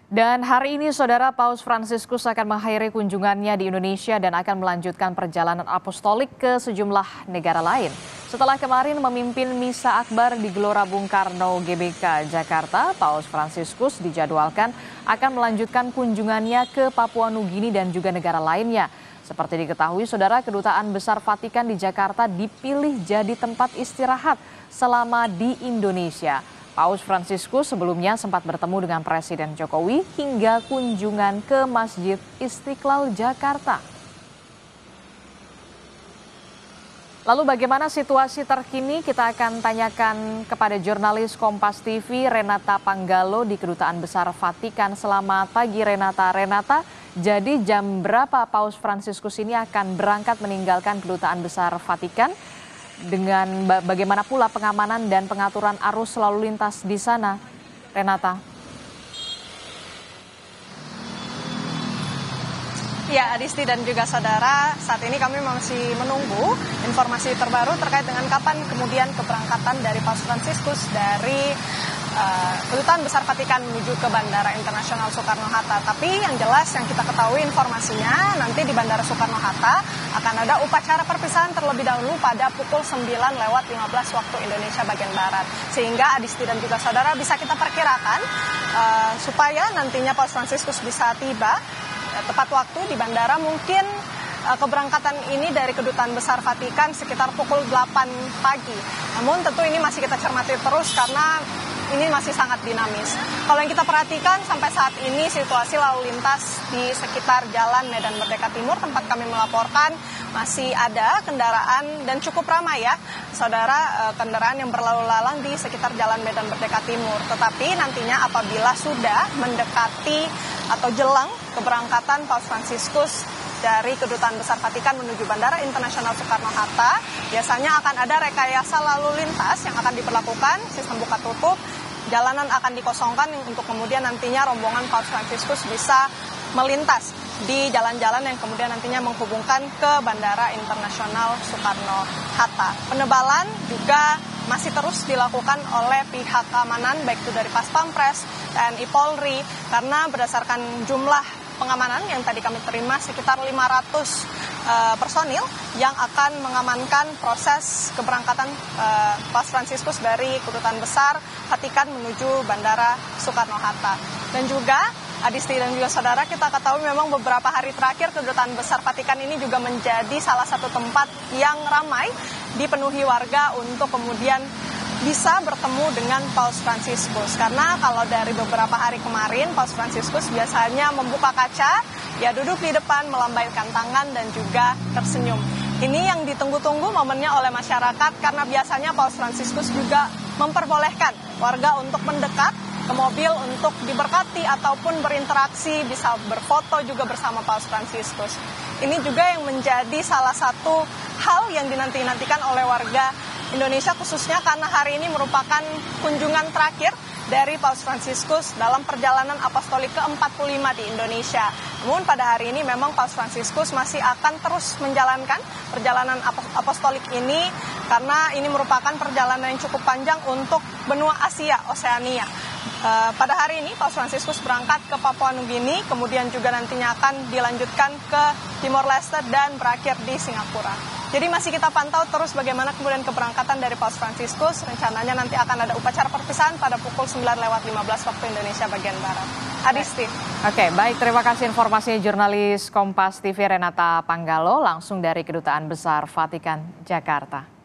Dan hari ini, Saudara, Paus Fransiskus akan mengakhiri kunjungannya di Indonesia dan akan melanjutkan perjalanan apostolik ke sejumlah negara lain. Setelah kemarin memimpin Misa Akbar di Gelora Bung Karno GBK Jakarta, Paus Fransiskus dijadwalkan akan melanjutkan kunjungannya ke Papua Nugini dan juga negara lainnya. Seperti diketahui, Saudara, Kedutaan Besar Vatikan di Jakarta dipilih jadi tempat istirahat selama di Indonesia. Paus Fransiskus sebelumnya sempat bertemu dengan Presiden Jokowi hingga kunjungan ke Masjid Istiqlal Jakarta. Lalu bagaimana situasi terkini? Kita akan tanyakan kepada jurnalis Kompas TV Renata Panggalo di Kedutaan Besar Vatikan. Selamat pagi Renata. Renata, jadi jam berapa Paus Fransiskus ini akan berangkat meninggalkan Kedutaan Besar Vatikan? Dengan bagaimana pula pengamanan dan pengaturan arus lalu lintas di sana, Renata? Ya, Adisti dan juga saudara, saat ini kami masih menunggu informasi terbaru terkait dengan kapan kemudian keberangkatan dari Paus Fransiskus dari Kedutaan Besar Vatikan menuju ke Bandara Internasional Soekarno-Hatta. Tapi yang jelas yang kita ketahui informasinya nanti di Bandara Soekarno-Hatta akan ada upacara perpisahan terlebih dahulu pada pukul 9:15 waktu Indonesia bagian Barat. Sehingga Adisti dan juga saudara bisa kita perkirakan supaya nantinya Paus Fransiskus bisa tiba tepat waktu di bandara, mungkin keberangkatan ini dari Kedutaan Besar Vatikan sekitar pukul 8 pagi. Namun tentu ini masih kita cermati terus karena ini masih sangat dinamis. Kalau yang kita perhatikan sampai saat ini situasi lalu lintas di sekitar Jalan Medan Merdeka Timur tempat kami melaporkan masih ada kendaraan dan cukup ramai ya, saudara, kendaraan yang berlalu lalang di sekitar Jalan Medan Merdeka Timur. Tetapi nantinya apabila sudah mendekati atau jelang keberangkatan Paus Fransiskus dari Kedutaan Besar Vatikan menuju Bandara Internasional Soekarno-Hatta, biasanya akan ada rekayasa lalu lintas yang akan diberlakukan, sistem buka tutup, jalanan akan dikosongkan untuk kemudian nantinya rombongan Paus Fransiskus bisa melintas di jalan-jalan yang kemudian nantinya menghubungkan ke Bandara Internasional Soekarno-Hatta. Penebalan juga masih terus dilakukan oleh pihak keamanan, baik itu dari Pas Pampres, TNI Polri, karena berdasarkan jumlah pengamanan yang tadi kami terima sekitar 500 personil yang akan mengamankan proses keberangkatan Paus Fransiskus dari Kedutaan Besar Vatikan menuju Bandara Soekarno-Hatta. Dan juga Adisti dan juga saudara, kita ketahui memang beberapa hari terakhir Kedutaan Besar Vatikan ini juga menjadi salah satu tempat yang ramai dipenuhi warga untuk kemudian bisa bertemu dengan Paus Fransiskus. Karena kalau dari beberapa hari kemarin, Paus Fransiskus biasanya membuka kaca, ya duduk di depan, melambaikan tangan dan juga tersenyum. Ini yang ditunggu-tunggu momennya oleh masyarakat karena biasanya Paus Fransiskus juga memperbolehkan warga untuk mendekat ke mobil untuk diberkati ataupun berinteraksi, bisa berfoto juga bersama Paus Fransiskus. Ini juga yang menjadi salah satu hal yang dinanti-nantikan oleh warga Indonesia, khususnya karena hari ini merupakan kunjungan terakhir dari Paus Fransiskus dalam perjalanan apostolik ke-45 di Indonesia. Namun pada hari ini memang Paus Fransiskus masih akan terus menjalankan perjalanan apostolik ini karena ini merupakan perjalanan yang cukup panjang untuk benua Asia, Oseania. Pada hari ini Paus Fransiskus berangkat ke Papua Nugini, kemudian juga nantinya akan dilanjutkan ke Timor Leste dan berakhir di Singapura. Jadi masih kita pantau terus bagaimana kemudian keberangkatan dari Paus Fransiskus. Rencananya nanti akan ada upacara perpisahan pada pukul 9:15 waktu Indonesia bagian Barat. Adisti. Oke, baik, terima kasih informasinya jurnalis Kompas TV Renata Panggalo langsung dari Kedutaan Besar Vatikan Jakarta.